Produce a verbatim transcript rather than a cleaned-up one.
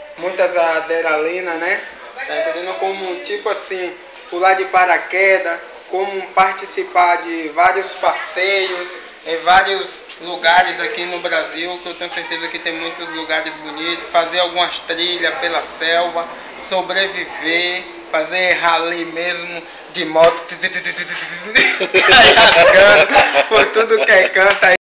muitas adrenalinas, né? Tá entendendo? Como tipo assim, pular de paraquedas, como participar de vários passeios em vários lugares aqui no Brasil, que eu tenho certeza que tem muitos lugares bonitos, fazer algumas trilhas pela selva, sobreviver, fazer rally mesmo de moto, sair rasgando por tudo que é canto aí.